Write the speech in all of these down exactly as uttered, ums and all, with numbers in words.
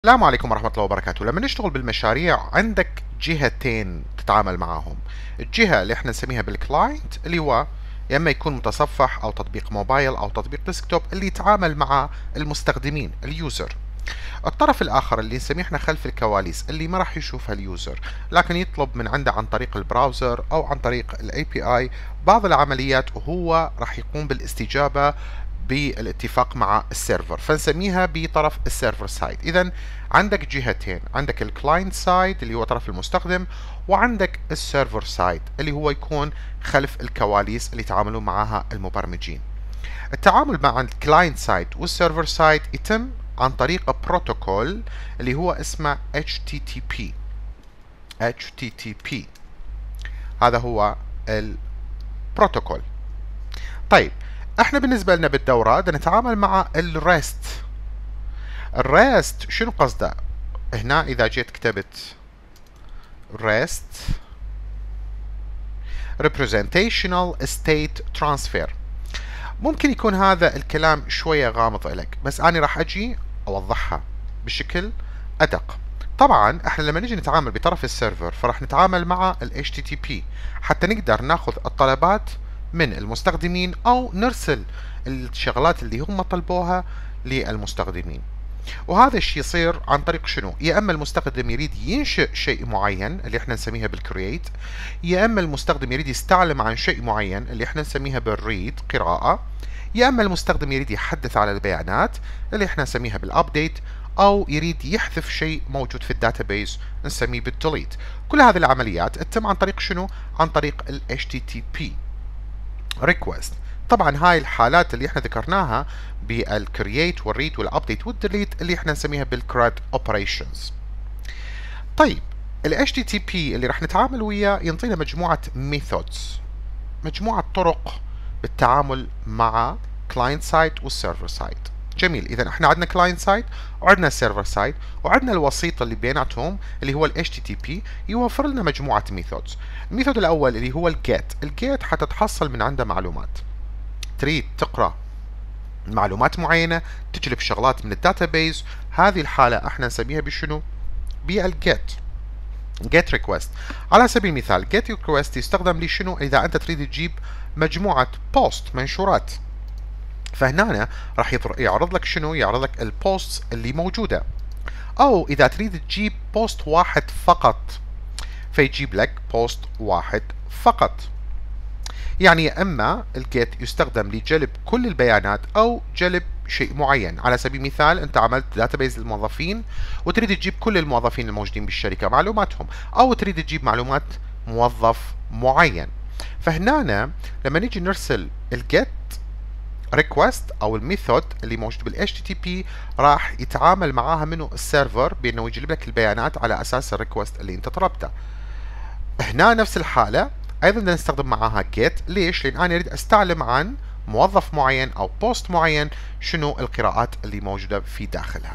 السلام عليكم ورحمة الله وبركاته. لما نشتغل بالمشاريع عندك جهتين تتعامل معاهم. الجهة اللي احنا نسميها بالكلاينت اللي هو يا اما يكون متصفح او تطبيق موبايل او تطبيق ديسكتوب اللي يتعامل مع المستخدمين اليوزر. الطرف الاخر اللي نسميه احنا خلف الكواليس اللي ما راح يشوفها اليوزر، لكن يطلب من عنده عن طريق البراوزر او عن طريق الاي بي اي بعض العمليات وهو راح يقوم بالاستجابة بالاتفاق مع السيرفر، فنسميها بطرف السيرفر سايد. اذا عندك جهتين، عندك الكلاينت سايد اللي هو طرف المستخدم، وعندك السيرفر سايد اللي هو يكون خلف الكواليس اللي يتعاملون معها المبرمجين. التعامل مع الكلاينت سايد والسيرفر سايد يتم عن طريق بروتوكول اللي هو اسمه اتش تي تي بي. اتش تي تي بي هذا هو البروتوكول. طيب احنا بالنسبة لنا بالدورة بدنا نتعامل مع الريست. الريست شنو قصده؟ هنا اذا جيت كتبت ريست representational state transfer، ممكن يكون هذا الكلام شوية غامض لك، بس انا راح اجي اوضحها بشكل ادق. طبعا احنا لما نجي نتعامل بطرف السيرفر فراح نتعامل مع ال اتش تي تي بي حتى نقدر ناخذ الطلبات من المستخدمين او نرسل الشغلات اللي هم طلبوها للمستخدمين. وهذا الشيء يصير عن طريق شنو؟ يا اما المستخدم يريد ينشئ شيء معين اللي احنا نسميها بالكرييت، يا اما المستخدم يريد يستعلم عن شيء معين اللي احنا نسميها بالريد قراءة، يا اما المستخدم يريد يحدث على البيانات اللي احنا نسميها بالابديت، او يريد يحذف شيء موجود في الداتابيز نسميه بالديليت. كل هذه العمليات تتم عن طريق شنو؟ عن طريق ال اتش تي تي بي request. طبعا هاي الحالات اللي احنا ذكرناها بالكرييت والريد والابديت والديليت اللي احنا نسميها بالكراد اوبريشنز. طيب ال اتش تي تي بي اللي راح نتعامل وياه ينطينا مجموعة ميثودز، مجموعة طرق بالتعامل مع كلاينت سايد والسيرفر سايد. جميل، اذا احنا عندنا كلاينت سايد وعندنا السيرفر سايد وعندنا الوسيط اللي بيناتهم اللي هو ال اتش تي تي بي يوفر لنا مجموعة ميثودز. الميثود الاول اللي هو الجيت. الجيت حتى تحصل من عنده معلومات، تريد تقرا معلومات معينة، تجلب شغلات من الداتابيز، هذه الحالة احنا نسميها بشنو؟ بالجيت. جيت ريكوست. على سبيل المثال جيت ريكوست يستخدم لشنو؟ اذا انت تريد تجيب مجموعة بوست منشورات، فهنا راح يعرض لك شنو؟ يعرض لك البوست اللي موجودة. او اذا تريد تجيب بوست واحد فقط فيجيب لك بوست واحد فقط. يعني اما الجيت يستخدم لجلب كل البيانات او جلب شيء معين. على سبيل المثال انت عملت داتابيز للموظفين وتريد تجيب كل الموظفين الموجودين بالشركة معلوماتهم، او تريد تجيب معلومات موظف معين. فهنا لما نيجي نرسل الجيت ريكوست او الميثود اللي موجود بال اتش تي تي بي راح يتعامل معاها منه السيرفر بانه يجلب لك البيانات على اساس الريكوست اللي انت طلبته. هنا نفس الحالة ايضا بدنا نستخدم معاها جيت. ليش؟ لان انا اريد استعلم عن موظف معين او بوست معين شنو القراءات اللي موجودة في داخلها.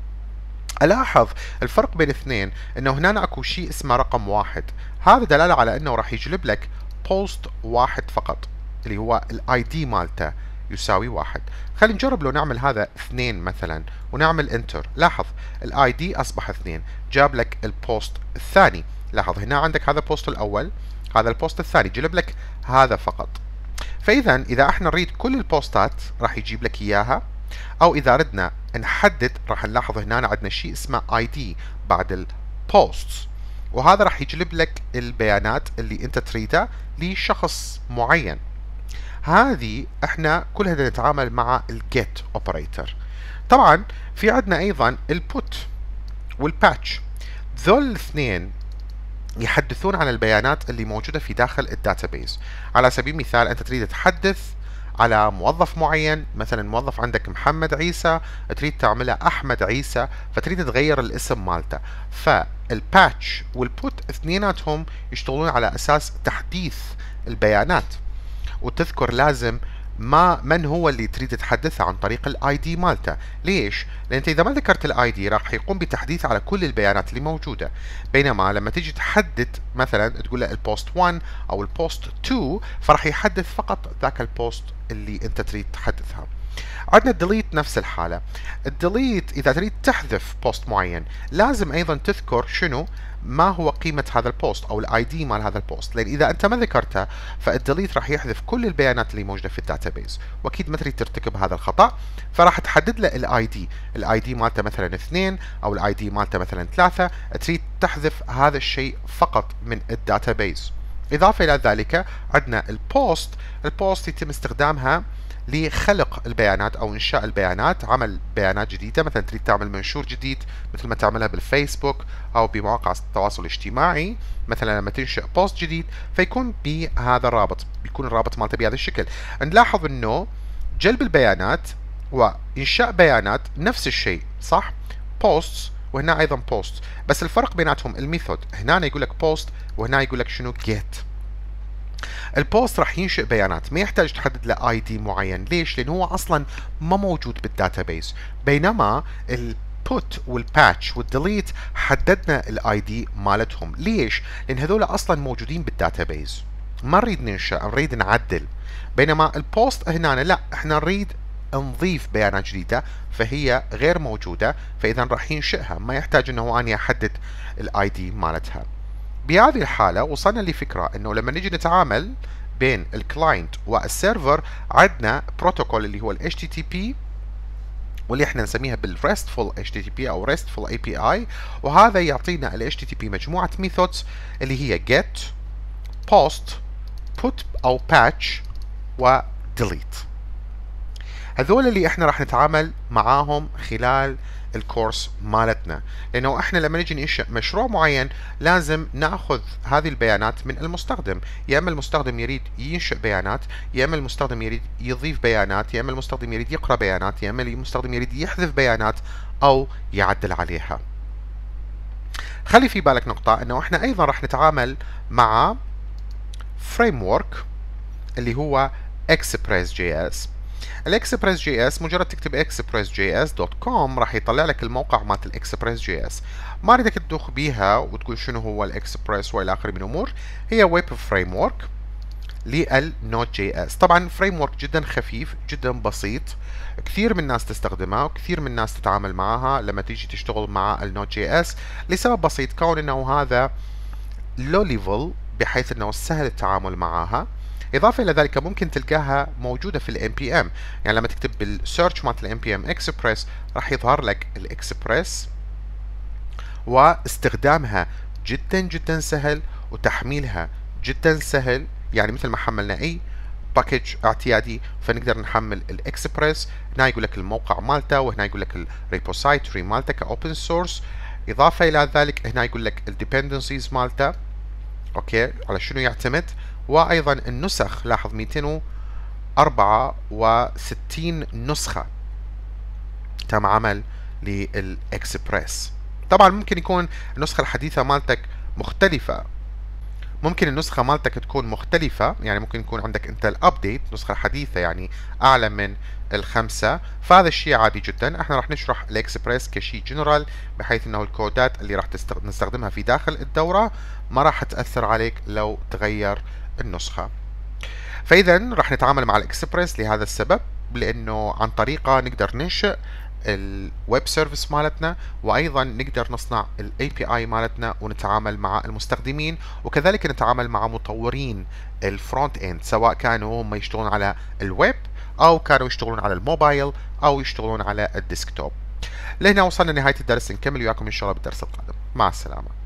الاحظ الفرق بين الاثنين انه هنا اكو شيء اسمه رقم واحد، هذا دلالة على انه راح يجلب لك بوست واحد فقط اللي هو الاي دي مالته يساوي واحد. خلينا نجرب لو نعمل هذا اثنين مثلا ونعمل انتر، لاحظ الاي دي اصبح اثنين، جاب لك البوست الثاني. لاحظ هنا عندك هذا البوست الاول، هذا البوست الثاني، جلب لك هذا فقط. فاذا اذا احنا نريد كل البوستات راح يجيب لك اياها، او اذا ردنا نحدد راح نلاحظ هنا عندنا شيء اسمه اي دي بعد البوست، وهذا راح يجلب لك البيانات اللي انت تريدها لشخص معين. هذه احنا كلها نتعامل مع الجيت اوبريتور. طبعا في عندنا ايضا البوت والباتش، ذول الاثنين يحدثون عن البيانات اللي موجودة في داخل الداتابيز. على سبيل المثال انت تريد تحدث على موظف معين، مثلا موظف عندك محمد عيسى تريد تعمله احمد عيسى، فتريد تغير الاسم مالته. فالباتش والبوت اثنيناتهم يشتغلون على اساس تحديث البيانات، وتذكر لازم ما من هو اللي تريد تحدثه عن طريق الاي دي مالته. ليش؟ لان انت اذا ما ذكرت الاي دي راح يقوم بتحديث على كل البيانات اللي موجوده، بينما لما تيجي تحدد مثلا تقول له البوست واحد او البوست اثنين فراح يحدث فقط ذاك البوست اللي انت تريد تحدثها. عندنا الديليت نفس الحالة. الديليت إذا تريد تحذف بوست معين لازم أيضا تذكر شنو ما هو قيمة هذا البوست أو الاي دي مال هذا البوست، لأن إذا أنت ما ذكرته فالديليت راح يحذف كل البيانات اللي موجودة في الداتابيز، وأكيد ما تريد ترتكب هذا الخطأ، فراح تحدد له الاي دي، الاي دي مالته مثلا اثنين أو الاي دي مالته مثلا ثلاثة، تريد تحذف هذا الشيء فقط من الداتابيز. إضافة إلى ذلك عندنا البوست. البوست يتم استخدامها لخلق البيانات او انشاء البيانات، عمل بيانات جديده، مثلا تريد تعمل منشور جديد مثل ما تعملها بالفيسبوك او بمواقع التواصل الاجتماعي، مثلا لما تنشئ بوست جديد فيكون بهذا الرابط، بيكون الرابط مالته بهذا الشكل. نلاحظ انه جلب البيانات وانشاء بيانات نفس الشيء، صح؟ بوستس وهنا ايضا بوست، بس الفرق بيناتهم الميثود، هنا يقول لك بوست وهنا يقول لك شنو جيت. البوست راح ينشئ بيانات، ما يحتاج تحدد له اي دي معين، ليش؟ لان هو اصلا ما موجود بالداتابيز، بينما البوت والباتش والديليت حددنا الاي دي مالتهم، ليش؟ لان هذول اصلا موجودين بالداتابيز، ما نريد ننشئ، نريد نعدل. بينما البوست هنا لا، احنا نريد نضيف بيانات جديدة فهي غير موجودة، فاذا راح ينشئها، ما يحتاج انه اني احدد الاي دي مالتها. بهذه الحالة وصلنا لفكرة انه لما نيجي نتعامل بين الكلاينت والسيرفر عندنا بروتوكول اللي هو ال إتش تي تي بي، واللي احنا نسميها بال RESTful إتش تي تي بي او RESTful إيه بي آي، وهذا يعطينا ال إتش تي تي بي مجموعة ميثودز اللي هي get post put او patch و delete. هذول اللي احنا راح نتعامل معاهم خلال الكورس مالتنا، لانه احنا لما نجي ننشئ مشروع معين لازم ناخذ هذه البيانات من المستخدم، يا اما المستخدم يريد ينشئ بيانات، يا اما المستخدم يريد يضيف بيانات، يا اما المستخدم يريد يقرا بيانات، يا اما المستخدم يريد يحذف بيانات او يعدل عليها. خلي في بالك نقطة انه احنا ايضا راح نتعامل مع فريم ورك اللي هو اكسبريس جي اس. الاكسبريس جي اس مجرد تكتب اكسبريس جي اس دوت كوم راح يطلع لك الموقع مالت الاكسبريس جي اس. ما اريدك تدوخ بيها وتقول شنو هو الاكسبريس والى اخره من امور، هي ويب فريم ورك للنود جي اس. طبعا فريم ورك جدا خفيف جدا بسيط، كثير من الناس تستخدمها وكثير من الناس تتعامل معها لما تيجي تشتغل مع النود جي اس، لسبب بسيط، كون انه هذا لو ليفل بحيث انه سهل التعامل معها. إضافة إلى ذلك ممكن تلقاها موجودة في ال إن بي إم، يعني لما تكتب بالسيرش مالت ال إن بي إم إكسبريس راح يظهر لك الإكسبريس، واستخدامها جدا جدا سهل وتحميلها جدا سهل، يعني مثل ما حملنا أي باكج اعتيادي فنقدر نحمل الإكسبريس. هنا يقول لك الموقع مالته، وهنا يقول لك الريبوسايتوري مالته كأوبن سورس. إضافة إلى ذلك هنا يقول لك الديبندنسيز مالته، أوكي، على شنو يعتمد، وايضا النسخ، لاحظ مئتين وأربعة وستين نسخة تم عمل للاكسبريس. طبعا ممكن يكون النسخة الحديثة مالتك مختلفة، ممكن النسخة مالتك تكون مختلفة، يعني ممكن يكون عندك انت الابديت نسخة الحديثة يعني اعلى من الخمسة، فهذا الشيء عادي جدا. احنا راح نشرح الاكسبريس كشيء جنرال، بحيث انه الكودات اللي راح نستخدمها في داخل الدورة ما راح تأثر عليك لو تغير النسخة. فإذا راح نتعامل مع الإكسبريس لهذا السبب، لأنه عن طريقه نقدر ننشئ الويب سيرفيس مالتنا، وأيضا نقدر نصنع ال إيه بي آي مالتنا ونتعامل مع المستخدمين، وكذلك نتعامل مع مطورين الفرونت اند، سواء كانوا هم يشتغلون على الويب أو كانوا يشتغلون على الموبايل أو يشتغلون على الديسكتوب. لهنا وصلنا لنهاية الدرس، نكمل وياكم إن شاء الله بالدرس القادم. مع السلامة.